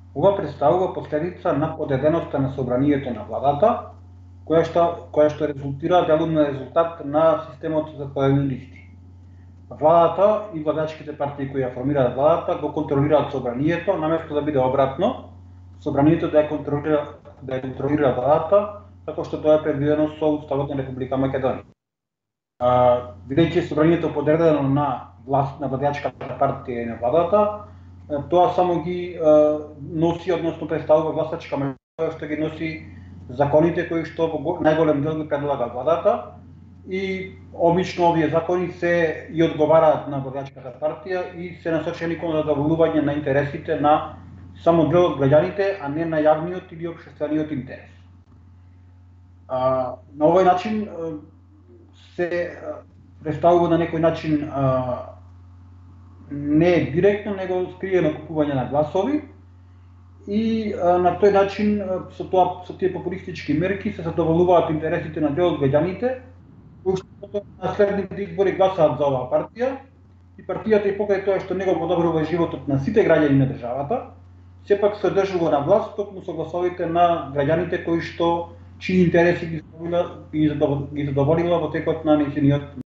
Ова представува последица на подреденоста на собранието на владата, која што резултира делумно резултат на системот за поделени листи. Владата и владачките партии кои ја формираат владата го контролираат собранието, наместо да биде обратно, собранието да ја контролира владата, како што тоа е предвидено со Уставот на Република Македонија. Бидејќи собранието подредено на владачката партија и на владата, тоа само ги носи, односно представува гласачка мајоритет што ги носи законите кои што во најголем дел ги предлага владата и обично овие закони се и одговараат на владачката партија и се насочени кон задоволување на интересите на само дел од граѓаните, а не на јавниот или општествениот интерес. На овој начин се представува на некој начин не директно, него скриено купување на гласови и на тој начин со тие популистички мерки се задоволуваат интересите на дел од граѓаните кои што на следните избори гласаат за оваа партија и партијата и покрај тоа што него подобрува животот на сите граѓани на државата, сепак се одржува на власт токму со гласовите на граѓаните кои што чии интереси ги задоволила во текот на нејзиниот